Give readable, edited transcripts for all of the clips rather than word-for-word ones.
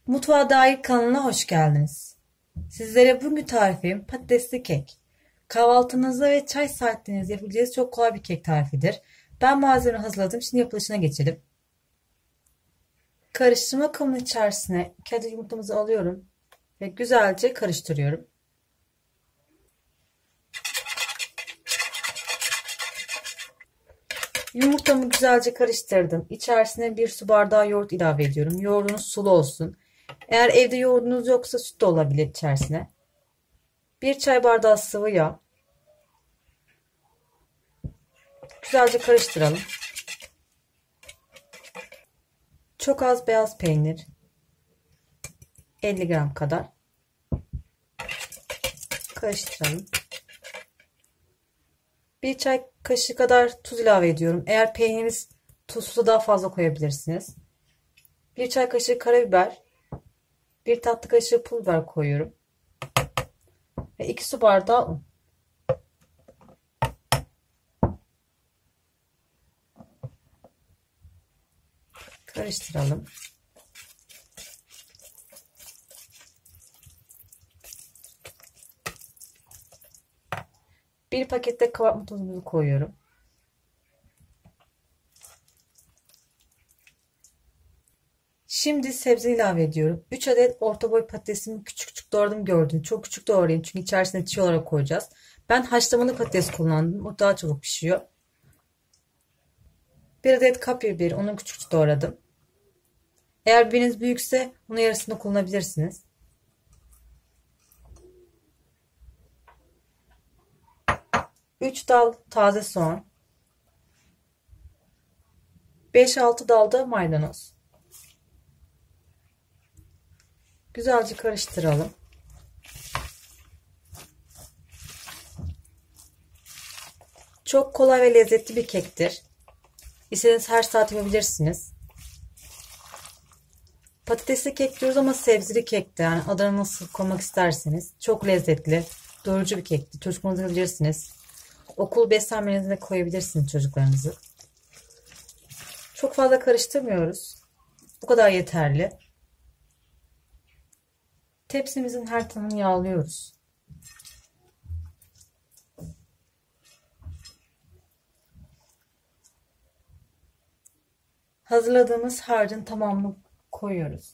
Mutfağa dair kanalına hoş geldiniz. Sizlere bugün tarifim patatesli kek. Kahvaltınızda ve çay saatlerinizde yapabileceğiniz çok kolay bir kek tarifidir. Ben malzeme hazırladım. Şimdi yapılışına geçelim. Karıştırma kabının içerisine 2 adet yumurtamızı alıyorum ve güzelce karıştırıyorum. Yumurtamı güzelce karıştırdım. İçerisine 1 su bardağı yoğurt ilave ediyorum. Yoğurdunuz sulu olsun. Eğer evde yoğurdunuz yoksa süt de olabilir içerisine. 1 çay bardağı sıvı yağ. Güzelce karıştıralım. Çok az beyaz peynir. 50 gram kadar. Karıştıralım. 1 çay kaşığı kadar tuz ilave ediyorum. Eğer peyniriniz tuzlu daha fazla koyabilirsiniz. 1 çay kaşığı karabiber. 1 tatlı kaşığı pul biber koyuyorum. Ve 2 su bardağı un. Karıştıralım. Bir pakette kabartma tozumuzu koyuyorum. Şimdi sebze ilave ediyorum. 3 adet orta boy patatesimi küçük küçük doğradım gördüğünüz. Çok küçük doğrayayım çünkü içerisine çiğ olarak koyacağız. Ben haşlamalı patates kullandım. O daha çabuk pişiyor. 1 adet kapya biberi, onu küçük küçük doğradım. Eğer biberiniz büyükse onun yarısını kullanabilirsiniz. 3 dal taze soğan. 5-6 dal da maydanoz. Güzelce karıştıralım. Çok kolay ve lezzetli bir kektir. İstediğiniz her saat yapabilirsiniz. Patatesli kek diyoruz ama sebzeli kek de, yani adını nasıl koymak isterseniz. Çok lezzetli, doyurucu bir kektir. Çocuklarınızı yapabilirsiniz. Okul beslenmenize de koyabilirsiniz çocuklarınızı. Çok fazla karıştırmıyoruz. Bu kadar yeterli. Tepsimizin her tarafını yağlıyoruz. Hazırladığımız harcın tamamını koyuyoruz.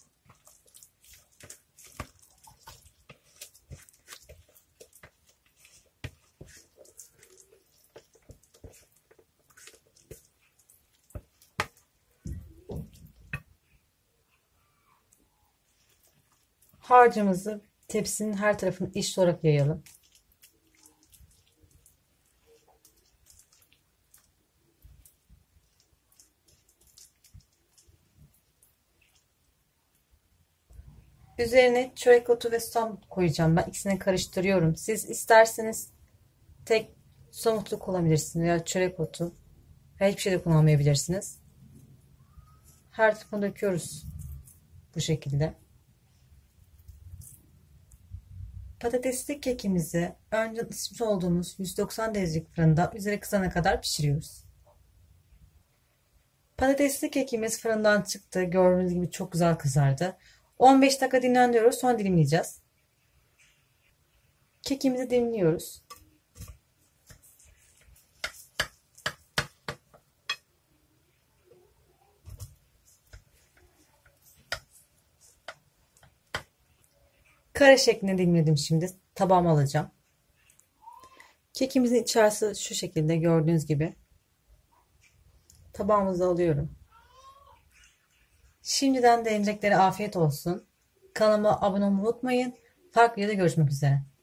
Harcımızı tepsinin her tarafını eşit olarak yayalım. Üzerine çörek otu ve susam koyacağım. Ben ikisini karıştırıyorum. Siz isterseniz tek susam otu kullanabilirsiniz veya çörek otu. Veya hiçbir şey de kullanmayabilirsiniz. Her tarafına döküyoruz. Bu şekilde. Patatesli kekimizi önce ısıtmış olduğumuz 190 derecelik fırında üzeri kızana kadar pişiriyoruz. Patatesli kekimiz fırından çıktı. Gördüğünüz gibi çok güzel kızardı. 15 dakika dinlendiriyoruz. Sonra dilimleyeceğiz. Kekimizi dilimliyoruz. Kare şeklinde dilimledim şimdi. Tabağıma alacağım. Kekimizin içerisi şu şekilde gördüğünüz gibi. Tabağımıza alıyorum. Şimdiden deneyeceklere afiyet olsun. Kanalıma abone olmayı unutmayın. Farklı videoda görüşmek üzere.